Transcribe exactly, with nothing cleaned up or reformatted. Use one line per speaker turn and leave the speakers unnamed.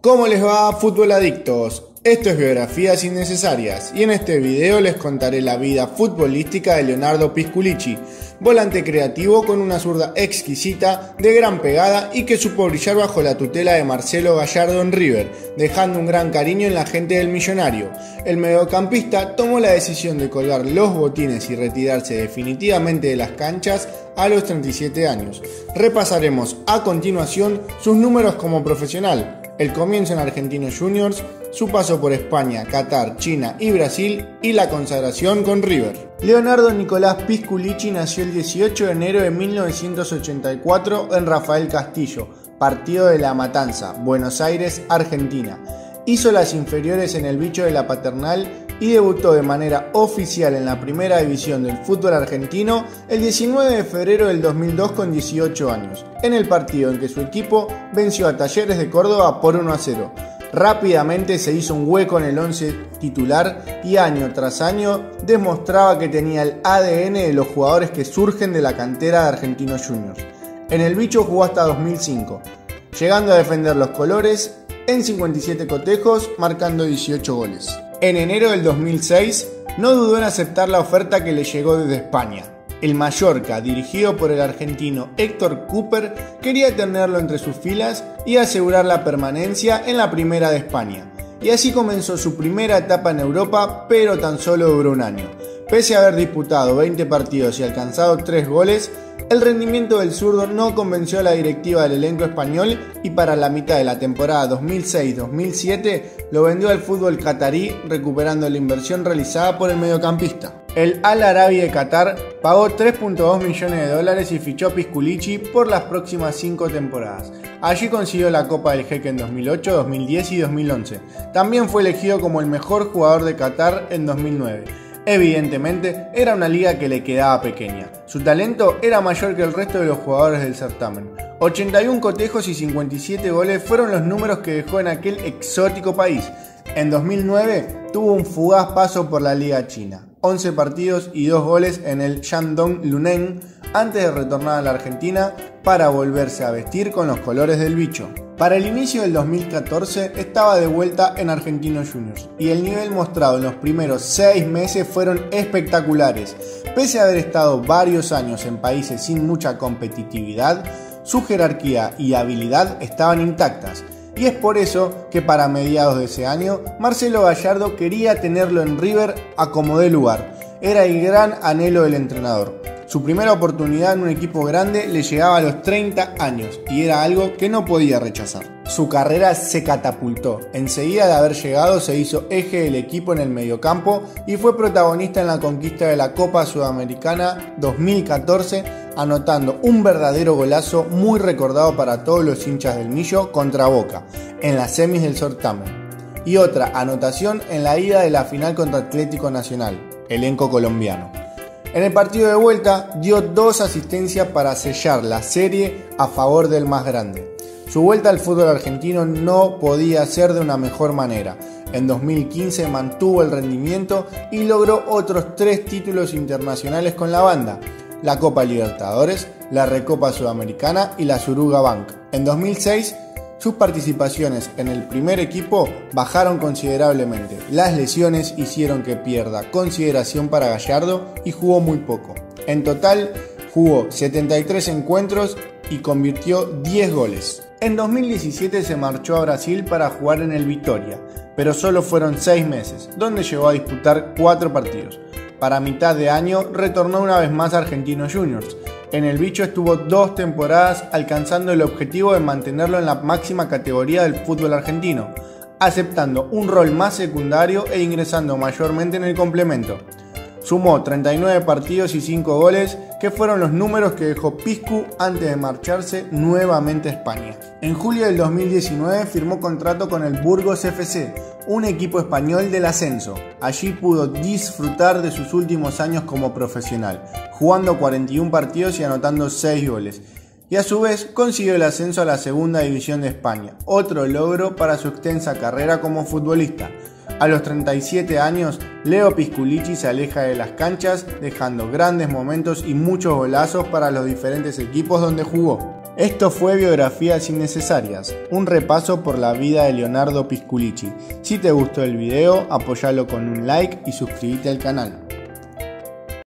¿Cómo les va, fútbol adictos? Esto es Biografías Innecesarias y en este video les contaré la vida futbolística de Leonardo Pisculichi, volante creativo con una zurda exquisita, de gran pegada y que supo brillar bajo la tutela de Marcelo Gallardo en River, dejando un gran cariño en la gente del millonario. El mediocampista tomó la decisión de colgar los botines y retirarse definitivamente de las canchas a los treinta y siete años. Repasaremos a continuación sus números como profesional, el comienzo en Argentinos Juniors, su paso por España, Qatar, China y Brasil y la consagración con River. Leonardo Nicolás Pisculichi nació el dieciocho de enero de mil novecientos ochenta y cuatro en Rafael Castillo, partido de La Matanza, Buenos Aires, Argentina. Hizo las inferiores en el Bicho de la Paternal y debutó de manera oficial en la primera división del fútbol argentino el diecinueve de febrero del dos mil dos con dieciocho años, en el partido en que su equipo venció a Talleres de Córdoba por uno a cero. Rápidamente se hizo un hueco en el once titular y año tras año demostraba que tenía el A D N de los jugadores que surgen de la cantera de Argentinos Juniors. En el Bicho jugó hasta dos mil cinco, llegando a defender los colores en cincuenta y siete cotejos, marcando dieciocho goles. En enero del dos mil seis no dudó en aceptar la oferta que le llegó desde España. El Mallorca, dirigido por el argentino Héctor Cúper, quería tenerlo entre sus filas y asegurar la permanencia en la primera de España. Y así comenzó su primera etapa en Europa, pero tan solo duró un año. Pese a haber disputado veinte partidos y alcanzado tres goles, el rendimiento del zurdo no convenció a la directiva del elenco español y para la mitad de la temporada dos mil seis dos mil siete lo vendió al fútbol catarí, recuperando la inversión realizada por el mediocampista. El Al Arabi de Qatar pagó tres punto dos millones de dólares y fichó a Pisculichi por las próximas cinco temporadas. Allí consiguió la Copa del Jeque en dos mil ocho, dos mil diez y dos mil once. También fue elegido como el mejor jugador de Qatar en dos mil nueve. Evidentemente, era una liga que le quedaba pequeña. Su talento era mayor que el resto de los jugadores del certamen. ochenta y uno cotejos y cincuenta y siete goles fueron los números que dejó en aquel exótico país. En dos mil nueve tuvo un fugaz paso por la liga china, once partidos y dos goles en el Shandong Luneng antes de retornar a la Argentina para volverse a vestir con los colores del Bicho. Para el inicio del dos mil catorce estaba de vuelta en Argentinos Juniors y el nivel mostrado en los primeros seis meses fueron espectaculares. Pese a haber estado varios años en países sin mucha competitividad, su jerarquía y habilidad estaban intactas. Y es por eso que para mediados de ese año, Marcelo Gallardo quería tenerlo en River a como dé lugar. Era el gran anhelo del entrenador. Su primera oportunidad en un equipo grande le llegaba a los treinta años y era algo que no podía rechazar. Su carrera se catapultó. Enseguida de haber llegado se hizo eje del equipo en el mediocampo y fue protagonista en la conquista de la Copa Sudamericana dos mil catorce, anotando un verdadero golazo muy recordado para todos los hinchas del Millo contra Boca, en las semis del certamen. Y otra anotación en la ida de la final contra Atlético Nacional, elenco colombiano. En el partido de vuelta dio dos asistencias para sellar la serie a favor del más grande. Su vuelta al fútbol argentino no podía ser de una mejor manera. En dos mil quince mantuvo el rendimiento y logró otros tres títulos internacionales con la banda: la Copa Libertadores, la Recopa Sudamericana y la Suruga Bank. En dos mil seis sus participaciones en el primer equipo bajaron considerablemente. Las lesiones hicieron que pierda consideración para Gallardo y jugó muy poco. En total jugó setenta y tres encuentros y convirtió diez goles. En dos mil diecisiete se marchó a Brasil para jugar en el Vitória, pero solo fueron seis meses, donde llegó a disputar cuatro partidos. Para mitad de año retornó una vez más a Argentinos Juniors. En el Bicho estuvo dos temporadas, alcanzando el objetivo de mantenerlo en la máxima categoría del fútbol argentino, aceptando un rol más secundario e ingresando mayormente en el complemento. Sumó treinta y nueve partidos y cinco goles, que fueron los números que dejó Piscu antes de marcharse nuevamente a España. En julio del dos mil diecinueve firmó contrato con el Burgos F C, un equipo español del ascenso. Allí pudo disfrutar de sus últimos años como profesional, jugando cuarenta y uno partidos y anotando seis goles. Y a su vez consiguió el ascenso a la segunda división de España, otro logro para su extensa carrera como futbolista. A los treinta y siete años, Leo Pisculichi se aleja de las canchas, dejando grandes momentos y muchos golazos para los diferentes equipos donde jugó. Esto fue Biografías Innecesarias, un repaso por la vida de Leonardo Pisculichi. Si te gustó el video, apóyalo con un like y suscríbete al canal.